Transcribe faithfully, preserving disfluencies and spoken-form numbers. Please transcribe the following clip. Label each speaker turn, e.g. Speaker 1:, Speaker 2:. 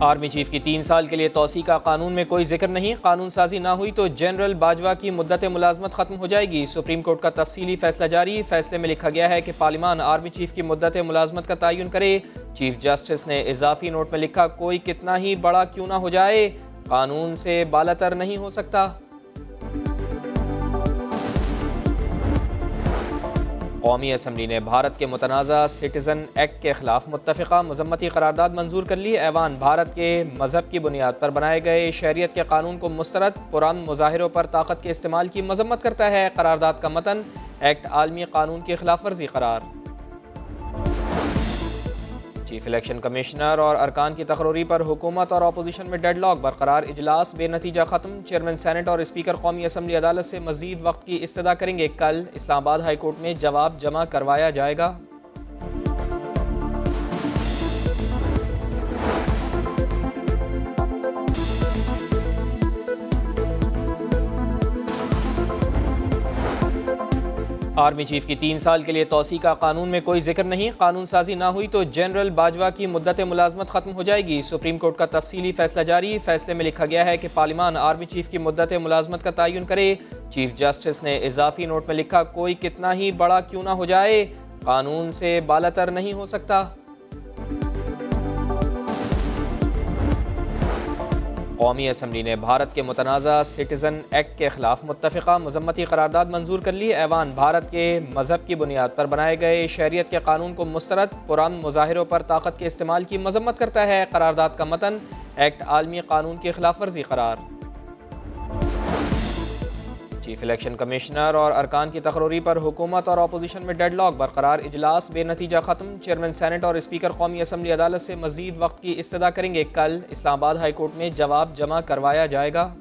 Speaker 1: Army chief की तीन साल के लिए तोसी का कानून में कोई जिक्र नहीं। कानून साजी ना हुई तो जनरल बाजवा की मुद्दत मुलाजमत खत्म हो जाएगी। सुप्रीम कोर्ट का तफसीली फैसला जारी। फैसले में लिखा गया है कि पार्लिमान आर्मी चीफ की मुद्दत मुलाजमत का तयन करे। चीफ जस्टिस ने इजाफी नोट में लिखा, कोई कितना ही बड़ा क्यों ना हो जाए, कानून से बालातर नहीं हो सकता। कौमी असम्बली ने भारत के मुतनाज़ा सिटीज़न एक्ट के खिलाफ मुत्तफ़िक़ा मज़म्मती करारदाद मंजूर कर ली। ऐवान भारत के मजहब की बुनियाद पर बनाए गए शरीयत के कानून को मुस्तरद पुरान मुजाहिरों पर ताकत के इस्तेमाल की मजम्मत करता है। करारदाद का मतन, एक्ट आलमी कानून की खिलाफ वर्जी करार। चीफ इलेक्शन कमिश्नर और अरकान की तकरोरी पर हुकूमत और अपोजिशन में डेडलॉक बरकरार। इजलास बेनतीजा खत्म। चेयरमैन सेनेट और स्पीकर कौमी असम्बली अदालत से मजीद वक्त की इस्तदा करेंगे। कल इस्लामाबाद हाई कोर्ट में जवाब जमा करवाया जाएगा। आर्मी चीफ की तीन साल के लिए तोसी का कानून में कोई जिक्र नहीं। कानून साजी ना हुई तो जनरल बाजवा की मुद्दत मुलाजमत खत्म हो जाएगी। सुप्रीम कोर्ट का तफसीली फैसला जारी। फैसले में लिखा गया है कि पार्लिमान आर्मी चीफ की मुद्दत मुलाजमत का तयन करे। चीफ जस्टिस ने इजाफी नोट में लिखा, कोई कितना ही बड़ा क्यों ना हो जाए, कानून से बालातर नहीं हो सकता। कौमी असम्बली ने भारत के मुतनाज़ा सिटीज़न एक्ट के खिलाफ मुत्तफ़िक़ा मज़म्मती करारदाद मंजूर कर ली। ऐवान भारत के मजहब की बुनियाद पर बनाए गए शरीयत के कानून को मुस्तरद पुरान मुजाहिरों पर ताकत के इस्तेमाल की मजम्मत करता है। करारदाद का मतन, एक्ट आलमी कानून की खिलाफ वर्जी करार। चीफ इलेक्शन कमिश्नर और अरकान की तकरोरी पर हुकूमत और अपोजिशन में डेडलॉक बरकरार। इजलास बेनतीजा खत्म। चेयरमैन सेनेट और स्पीकर कौमी असम्बली अदालत से मजीद वक्त की इस्तदा करेंगे। कल इस्लामाबाद हाई कोर्ट में जवाब जमा करवाया जाएगा।